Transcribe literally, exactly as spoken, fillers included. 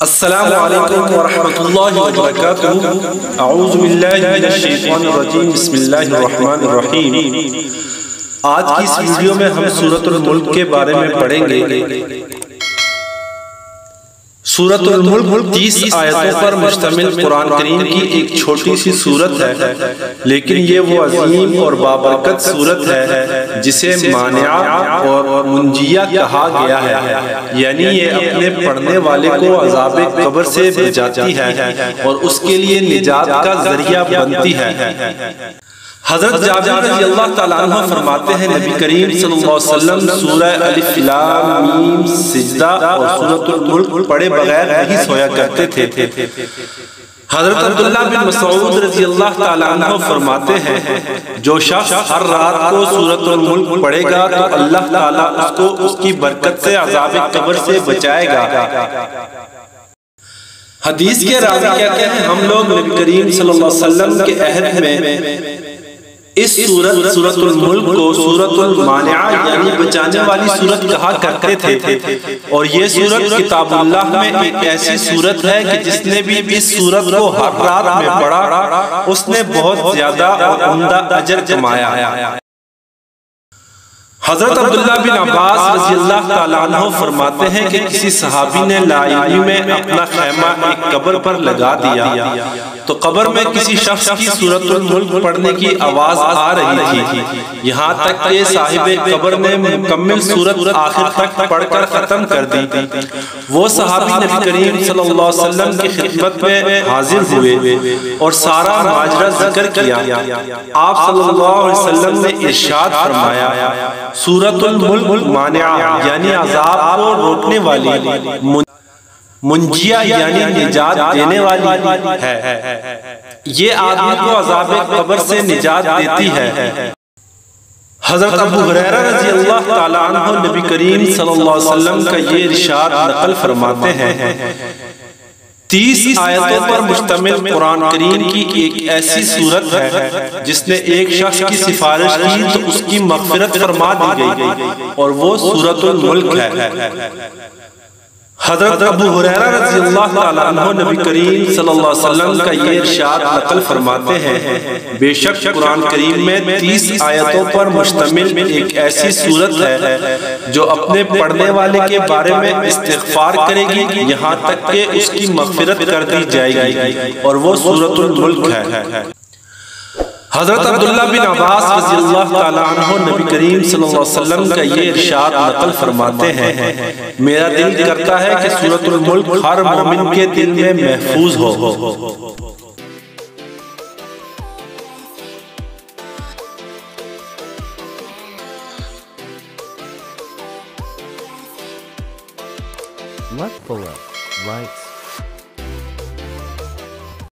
السلام علیکم ورحمۃ اللہ وبرکاتہ۔ اعوذ باللہ من الشیطان الرجیم، بسم اللہ الرحمن الرحیم۔ آج کی اس ویڈیو میں ہم سورۃ الملک کے بارے میں پڑھیں گے۔ سورۃ الملک تیس آیتوں پر مشتمل قرآن کریم کی ایک چھوٹی سی سورت ہے، لیکن یہ وہ عظیم اور بابرکت سورت ہے جسے مانعہ اور منجیہ کہا گیا ہے، یعنی یہ اپنے پڑھنے والے کو عذاب قبر سے بچاتی ہے اور اس کے لیے نجات کا ذریعہ بنتی ہے۔ حضرت جابر رضی اللہ تعالیٰ عنہ فرماتے ہیں، نبی کریم صلی اللہ علیہ وسلم سورہ الف لام میم سجدہ اور سورۃ الملک پڑھے بغیر نہیں سویا کرتے تھے۔ حضرت عبداللہ بن مسعود رضی اللہ تعالیٰ عنہ فرماتے ہیں، جو شخص ہر رات کو سورۃ الملک پڑھے گا تو اللہ تعالیٰ اس کو اس کی برکت سے عذاب قبر سے بچائے گا۔ حدیث کے راوی کہتے ہیں، ہم لوگ نبی کریم صلی اللہ علیہ وسلم کے عہد میں اس سورت سورۃ الملک کو سورۃ المانعہ یعنی بچانے والی سورت کہا کرتے تھے، اور یہ سورت کتاب اللہ میں ایک ایسی سورت ہے کہ جس نے بھی اس سورت کو ہر رات میں پڑھا اس نے بہت زیادہ اور عمدہ اجر کمایا۔ حضرت عبداللہ بن عباس رضی اللہ تعالیٰ عنہ فرماتے ہیں کہ کسی صحابی نے لا علمی میں اپنا خیمہ ایک قبر پر لگا دیا تو قبر میں کسی شخص کی سورۃ الملک پڑھنے کی آواز آ رہی تھی، یہاں تک کہ صاحب قبر نے مکمل سورت آخر تک پڑھ کر ختم کر دی۔ وہ صحابی نبی کریم صلی اللہ علیہ وسلم کی خدمت میں حاضر ہوئے اور سارا ماجرا ذکر کیا۔ آپ صلی اللہ علیہ وسلم نے ارشاد فرمایا، سورۃ الملک مانعہ یعنی عذاب کو روکنے والی، منجیہ یعنی نجات دینے والی ہے، یہ آدمی کو عذاب قبر سے نجات دیتی ہے۔ حضرت ابو ہریرہ رضی اللہ تعالیٰ عنہ نبی کریم صلی اللہ علیہ وسلم کا یہ ارشاد نقل فرماتے ہیں، تیس آیتوں پر مشتمل قرآن کریم کی ایک ایسی سورت ہے جس نے ایک شخص کی سفارش کی تو اس کی مغفرت فرما دی گئی، اور وہ سورۃ الملک ہے۔ حضرت ابو ہریرہ رضی اللہ تعالیٰ عنہ نبی کریم صلی اللہ علیہ وسلم کا یہ ارشاد نقل فرماتے ہیں، بے شک قرآن کریم میں تیس آیتوں پر مشتمل ایک ایسی سورت ہے جو اپنے پڑھنے والے کے بارے میں استغفار کرے گی یہاں تک کہ اس کی مغفرت کر دی جائے گی، اور وہ سورۃ الملک ہے۔ حضرت عبداللہ بن عباس رضی اللہ تعالیٰ عنہ نبی کریم صلی اللہ علیہ وسلم کا یہ ارشاد نقل فرماتے ہیں، میرا دل کرتا ہے کہ سورۃ الملک ہر مومن کے دل میں محفوظ ہو۔ Like below, write